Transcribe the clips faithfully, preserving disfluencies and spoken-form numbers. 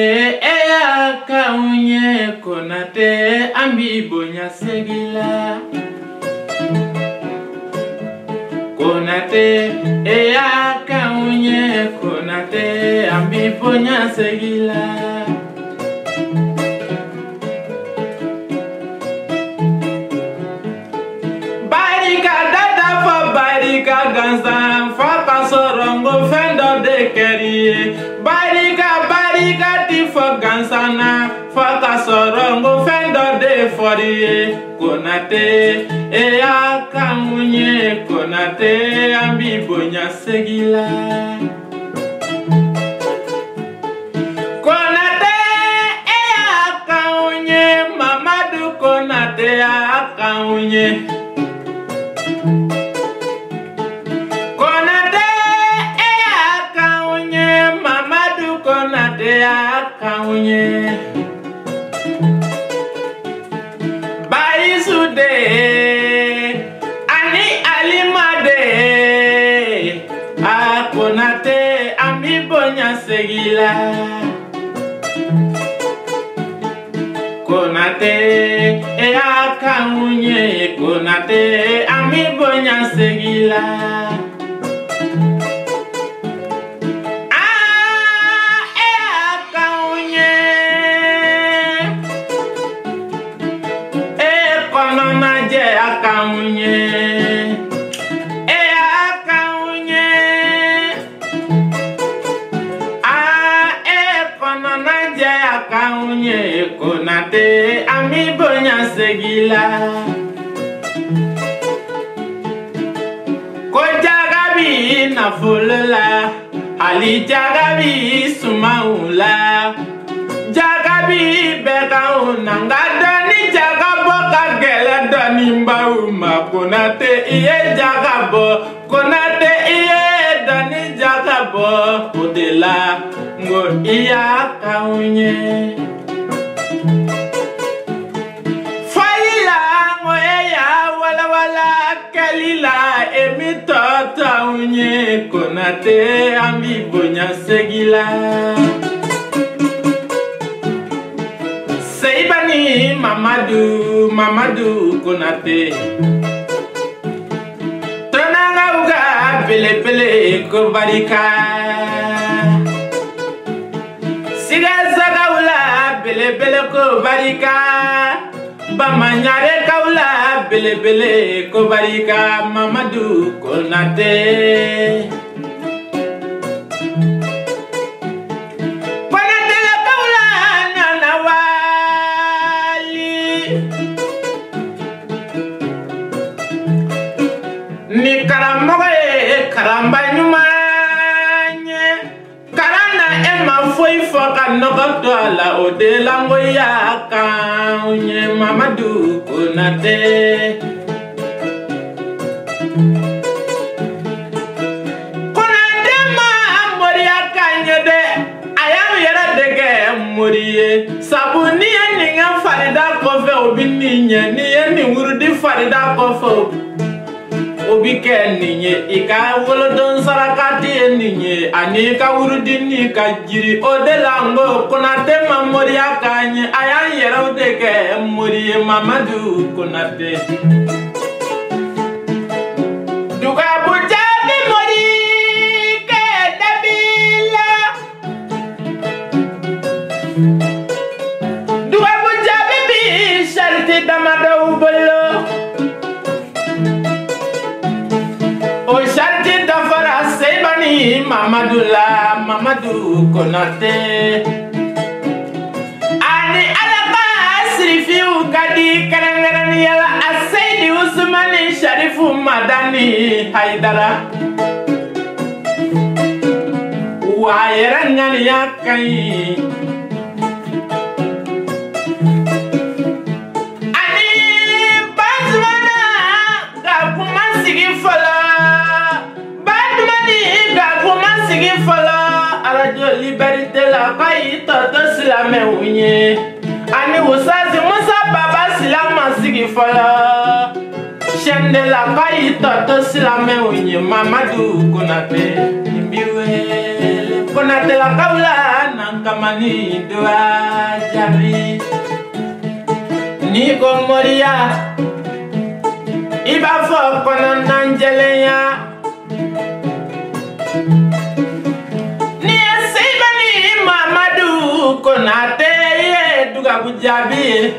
eya kaunye Konate ambi bonya segila. Konate eya kaunye Konate ambi bonya segila. Barika dada fa barika gansan fa kasorongo fendo de keri. Barika barika ti fa gansana fa kasorongo fendo de fori. Konate eya kamunye Konate ambi bonya segila. Konate eya kamunye Mamadu Konate eya kamunye. Konate eya kaunye Mamadu Konate eya kaunye. Baisude ani alimade a Konate ambi bonya segila. Konate eya kaunye Konate ambi bonya segila. Ah eya kaunye e konona je akaunye eya kaunye. Ah e konona je akaunye Konate ambi bonya segila. Ko jagabi na fulula ali jagabi sumaula. Jagabi beka unanga doni jagabo kagele doni mbauma. Konate iye jagabo Konate iye doni jagabo odela ngo iya kaunye. Kalila emitota unye Konate ambi bonya segila. Seibani Mamadu Mamadu Konate. Tonanga uga bele bele ko barika. Siga zaga ula bele bele ko barika. Bamanyare kaula bele bele ko barika Mamadu Konate. Konate la kaula nana wali. Ni karamoga e karamba nyumanye. Karana ema foi foka nogoto ala odela ngoya kaunye Mamadu Konate. Konate ma moria kanye de ayam yera dege morie. Sabuni ninga farida kofe obininye niye ni wurudi farida kofe. Obi ke ninye ika wolodon sarakati ninye anika urudi ni kajiri odela ngo Konate mamoria kanye ayan yera odeke muri Mamadu Konate. Duga bujabi muri ke dabila. Duga bujabi bi sharti damada ubolo. O sharti dafara seibani Mamadu la Mamadu Konate. Ani alaka sirifiu kadi karangarani yala Asayidi Usmani Sharifu Madani Haidara. Wayera ngani yakai. Ani Batmana gakuma sigi fola. Batmani gakuma sigi fola. Radio Liberté la kai toto silame unye. Ani usazi musa baba silama sigi fola. Shende la kai toto silame unye Mamadu Konate. Imbiwe Konate la kaula nanga. kamani doa jabi ni ko moria iba fo kono nanjeleya ni seibani Mamadu Konate duga bujabi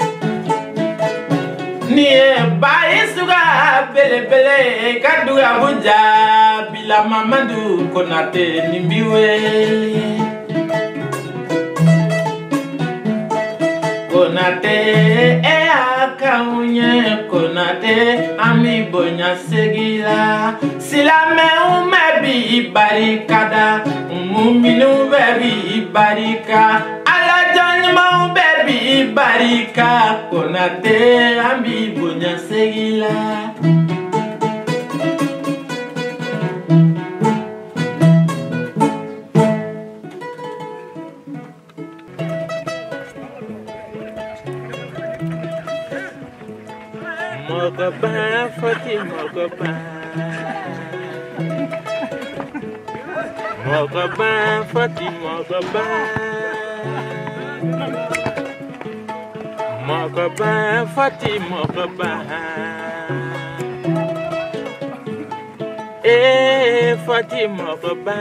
ni bayi suga bele bele kaduga bujabi la Mamadu Konate nimbiweli Konate e akaunye Konate ami bonya segila silame umebi barikada muminu bebi barika ala janma bebi barika Konate ami bonya segila Mogaba Fatima Mogaba Mogaba Fatima Mogaba Mogaba Fatima Mogaba Eh Fatima Mogaba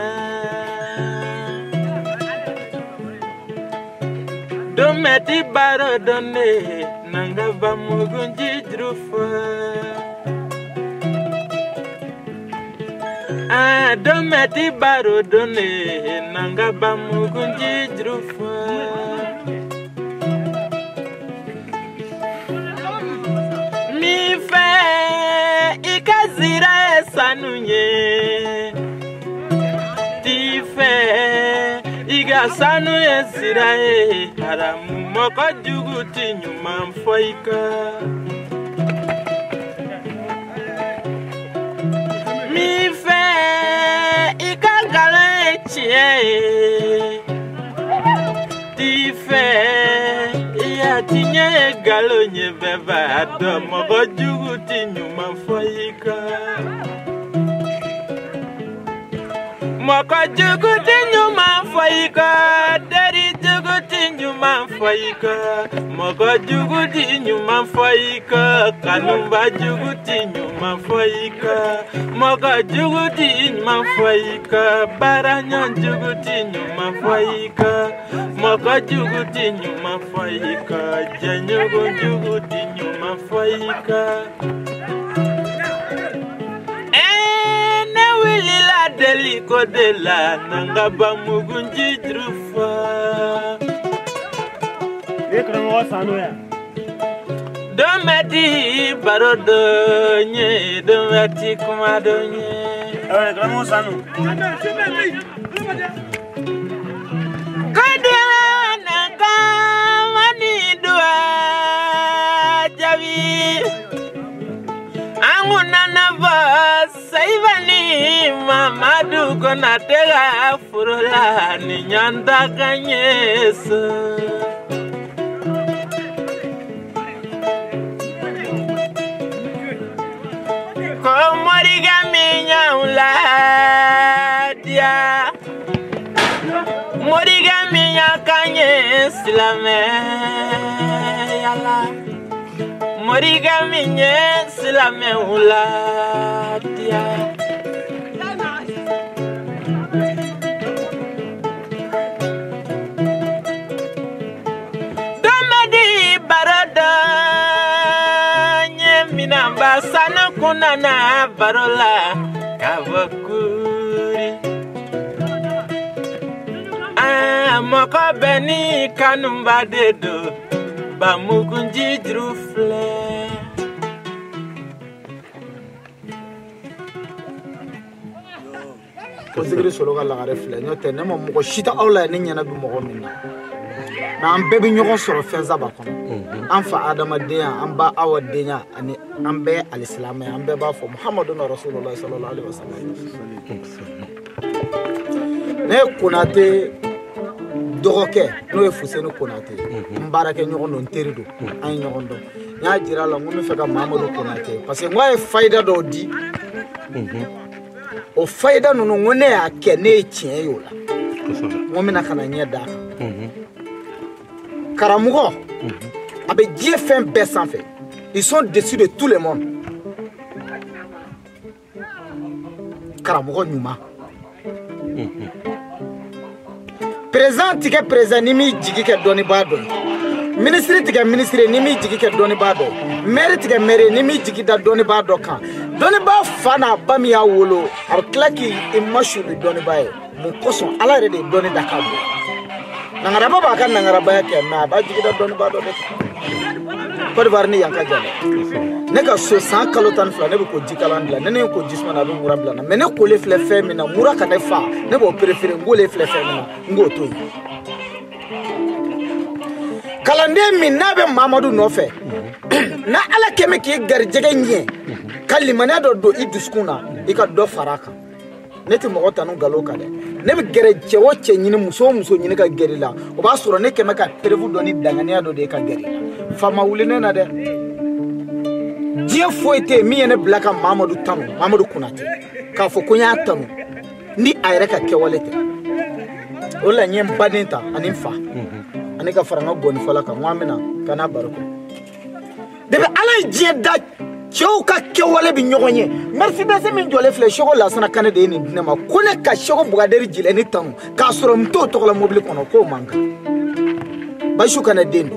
Dometi baro donne nanga ba mugunji drufa Ah dometi baro donne nanga ba mugunji drufa Mi fe ikazira sanunye Ti fe Sanu esirae haramu moko juguti nyuma mfoika Mi fe ikagala echie Ti fe iya tinye galo nye beba ado moko juguti nyuma mfoika Moko juguti nyuma mfoika Dari juguti nyuma mfoika Moko juguti nyuma mfoika Kanumba juguti nyuma mfoika Moko juguti nyuma mfoika Baranyan juguti nyuma mfoika Moko juguti nyuma mfoika Janyogo juguti nyuma mfoika Deliko de la nangaba mugunji drufa Ekrango sano ya Dometi barodo nye dometi kumado nye Eh ekrango sano Kadela nangama ni dua jabi Anguna nava saivani Mamadu Konate ga furula ni nyanda kanyeso Komoriga minya ula dia Moriga minya kanye silame yala Moriga minya silame ula dia Sana kuna na barola kavakuri Ah moko beni kanumba dedo ba mugunji drufle Ko sigiri solo ka lagare fle nyote ne mo moko shita awla ne nyana bi moko minna na an bɛɛ bɛ ɲɔgɔn sɔrɔ fɛn saba kɔnɔ an fa adamadenya an ba awadenya ani an bɛɛ alisilama an bɛɛ b'a fɔ Muhammadu Rasulullah sallallahu alaihi wasallam ne Konate dɔgɔkɛ n'o ye Fuseni Konate n baarakɛ ɲɔgɔn don n teri don an ye ɲɔgɔn dɔn n y'a jira la n ko n bɛ fɛ ka Mamadu Konate parce que n ko a ye fayida dɔw di o fayida ninnu n ko ne y'a kɛ ne ye tiɲɛ ye o la Mo mina kana nya da. Karamugo. Avec Dieu fait un baisse en fait. Ils sont dessus de tout le monde. Karamugo nyuma. Président tika président nimi jigi ke doni bado. Ministre tika ministre nimi jigi ke doni bado. Maire tika maire nimi jigi da doni bado kan. Doni ba fana bami ya wolo. Ar klaki imashu bi doni bae. Mon koson ala rede doni da kabo. Nangaraba ba kan nangaraba ya ke na ba jigi da doni bado de. Ko de barni yanka jale. Ne ka so san kalotan fla ne ko jikalandla ne ne ko jismana do murabla na me ne ko le fle fe me na mura ka ne fa ne bo préférer ngole fle fe me na ngo to yi kalande min na be Mamadou no fe na ala keme ki garjege nye kalimana do do iduskuna ika do faraka ne ti mo tanu galo ka de ne be gere jewo che nyini muso muso nyini ka gerila o ba soro ne keme ka prevu do ni dangania do de ka gerila fama wulene na de Dieu faut être mis en black à Mamadou Tanu, Mamadou Kounate. Quand faut qu'on y a tanu, ni aéreka kewalete. Ola nyem badenta animfa. Anika faranga boni falaka mwamena kana baroko. Debe ala Dieu da choka kewale bi nyogonye. Mercedes min jole fle shogo la sana kana de ni dinema. Kone ka shogo bugaderi jile ni tanu. Ka soro mto to la mobile kono ko manga. Bashu kana dendo.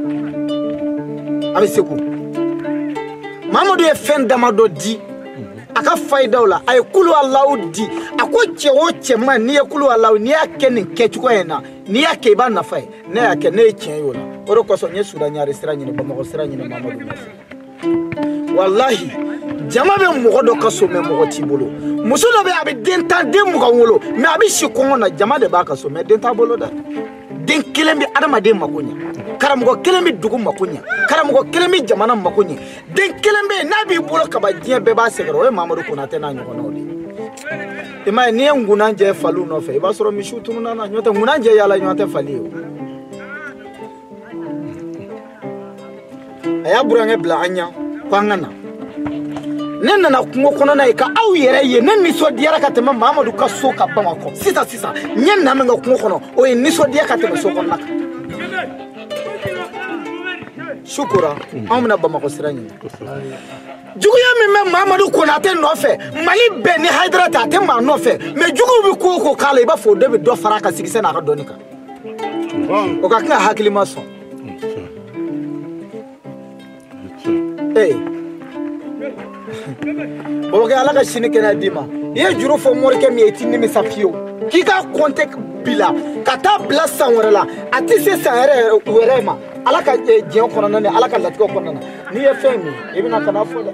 Ami seku. Mamadou est fin d'amado di aka faida wala ay kulu Allah di akoche woche man ni kulu Allah ni akeni kechuko ena ni ake ba na fai na yake na echen yola oro ko so nye suda nya restra nyine ba mo sira nyine Mamadou wallahi jama be mo do kaso me mo tibolo musulo be abi denta de mo wolo me abi shikon na jama de ba kaso me denta bolo da den kelembi adama de makonya karamugo kelembi dugu makonya karamugo kelembi jamana makonya den kelembi nabi bolo kaba diye be ba segero e Mamadou Kounate na nyoko no de e ma ni nguna nje falu no fe ba soro mi shutu na na nyote nguna nje yala nyote fali o aya burange bla anya kwangana nenna na kungo kono na ka aw yere ye nen ni so diara ka tema Mamadou ka so ka bamako sisa sisa nyen na menga kungo kono o ni so diara ka tema so kono naka shukura amna bamako sirani jugu ya mi me Mamadou Kounate no fe mali be ni hydrata te ma no fe me jugu bi ko ko kala iba fo de be do faraka sigise na ka donika o ka ka hakilima so eh o ga ala ka shini kena dima ye juru fo morke mi etini mi safio ki ka konte bila kata bla sanwrela atise sanere werema ala ka jion kono ne ala ka latko kono na ni ye femi ibina kana fo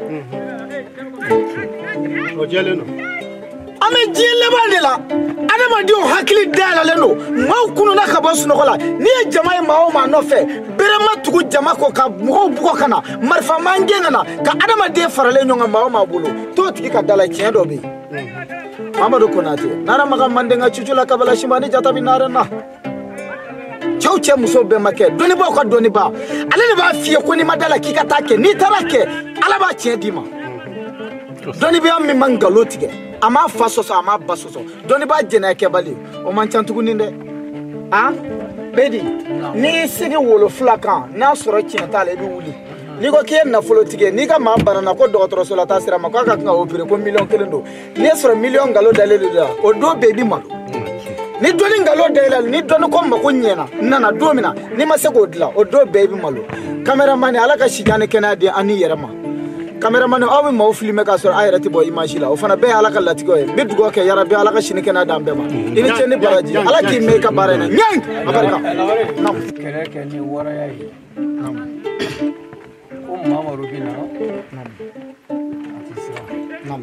o jele no ame jele bandela adama dio hakili dala leno ma kunu na ka bosu no kola ni ye jama ma o ma no fe berema tugu jama ko ka mo buko kana marfa mangenga na ka adama de farale nyonga ma o ma bulu to tiki ka dala kien do bi Mamadou Kounate nara maga mandenga chuchula kabala shimani jata bi nara na chauche muso be make doni ba ko doni ba ale ne ba fie ko ni madala kika take ni tarake ala ba chien dima doni bi am mi mangalo tige ama faso so ama basoso doni ba jena ke bali o man chantugu ninde ah bedi ni sigi wolo flakan na soro chien tale bi wuli ni ko kiyen na folo tige ni ka ma barana ko docteur so la tasira ma ko ka nga opere ko million kelendo ni soro million galo dalele da o do bebi ma ni doni ngalo dalele ni doni ko ma ko nyena nana do mina ni ma se ko dila o do bebi malo cameraman ala ka shigane kenadi ani yerama cameraman o ma o filme ka soro ayrati bo image la o fana be ala ka latigo e be dugo ke yara be ala ka shini kenadi ambe ma ini cheni baraji ala ki me ka barena nyang abarka nam kere ke ni wara yayi nam Mamadou Bina nam atisira nam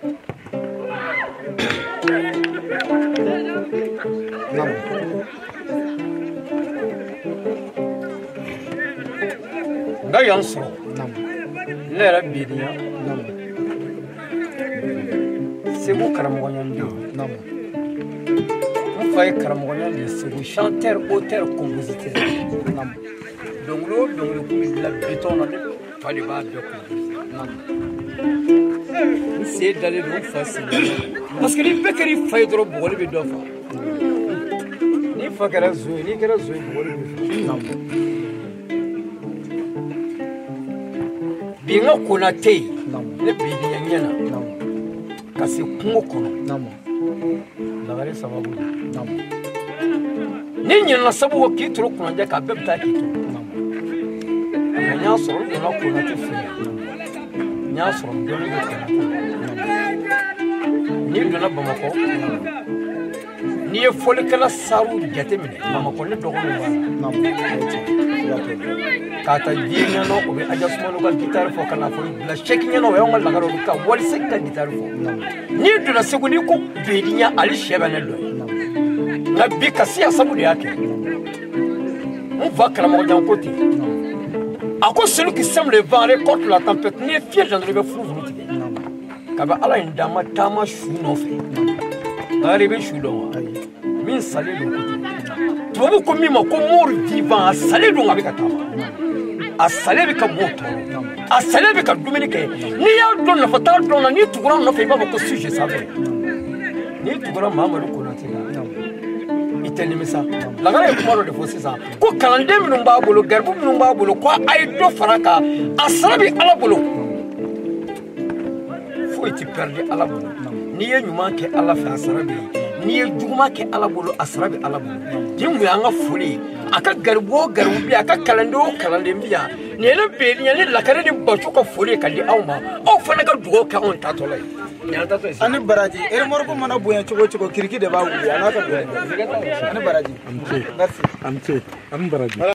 nam da yanso nam lera bidiya nam segu karamogo nyandi nam on fay karamogo nyandi segu chanteur auteur compositeur nam donc lo donc le coup la béton na fali ba de ko nam c'est d'aller donc facile parce que les bekeri fay trop bol bi do fa fa kɛra zo ye n'i kɛra zo ye mɔgɔ de b'i fɛ bi n ka kona tɛ yen ne bɛdiya ɲɛ na ka se kungo kɔnɔ lagare sababu ni ɲinɛna sabu k'i toro kunajɛ k'a bɛɛ bɛ taa k'i to nka n y'a sɔrɔ n donna kona tɛ fɛ n y'a sɔrɔ dɔɔnin bɛ kona tɛ n'i donna Bamakɔ n'i ye fɔlikɛla saru jateminɛ Bamakɔ ne dɔgɔninw b'a la k'a ta diɲɛ ɲɛnɔ o bɛ Aja Sumano ka gitari fɔ ka na fɔ bila sɛki ɲɛnɔ o y'anw ka lagare o ka Waliseki ka gitari fɔ n'i donna Segu n'i ko Bediɲa ale sɛ bɛ ne dɔn nka bi Kasiya sabu de y'a kɛ n fa karamɔgɔ Jan ko ten a ko celui qui sème le vent récolte la tempête n'i ye fiɲɛ dan dɔrɔn i bɛ furufuru tigɛ kabi Ala ye n d'a ma taama su nɔfɛ lagare i bɛ su dɔn wa min salen don ko ten tubabu ko min ma ko mort vivant a salen don a bɛ ka taama a salen bɛ ka mɔgɔw tɔɔrɔ a salen bɛ ka dumuni kɛ n'i y'a dɔn nafa t'a dɔn na n'i tugura nɔfɛ i b'a fɔ ko si je savais n'i tugura Mahamadu Konate la i tɛ nimisa lagare ye kuma dɔ de fɔ sisan ko kalanden minnu b'a bolo garibu minnu b'a bolo ko a ye dɔ fara a kan a sara bɛ Ala bolo foyi tɛ perdre Ala bolo n'i ye ɲuman kɛ Ala fɛ a sara bɛ yen n'i ye juguman kɛ Ala bolo a sara bɛ Ala bolo nin kun y'an ka foli ye a ka garibu o garibu bi a ka kalanden o kalanden bi yan nin ye ne Bediɲa ni Lakare ni Baco ka foli ye ka di aw ma aw fana ka dugawu kɛ anw taatɔla ye nin y'an taatɔ ye sisan. Ani baraji remorque mana bonya cogo o cogo kiriki de b'a wuli a n'a ka bonya ani baraji. Merci. An ce an baraji.